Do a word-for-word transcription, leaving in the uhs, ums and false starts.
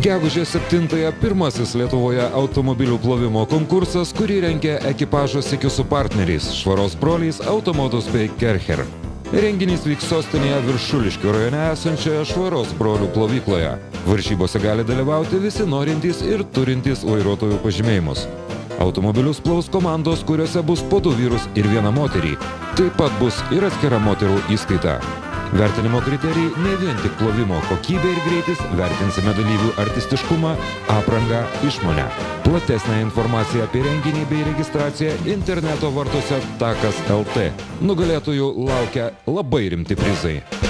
Gegužės septintąją pirmasis Lietuvoje automobilių plovimo konkursas, kurį rengia ekipažo Sykiu su partneriais, Švaros broliais, Automotus bei Kercher. Renginys vyks sostinėje Viršuliškių rajone esančioje Švaros brolių plovykloje. Varžybose gali dalyvauti visi norintys ir turintys vairuotojų pažymėjimus. Automobilius plaus komandos, kuriuose bus po du vyrus ir vieną moterį. Taip pat bus ir atskira moterų įskaita. Vertinimo kriterijai ne vien tik plovimo kokybė ir greitis, vertinsime dalyvių artistiškumą, aprangą, išmonę. Platesnė informacija apie renginį bei registraciją interneto vartuose takas L T. Nugalėtojų laukia labai rimti prizai.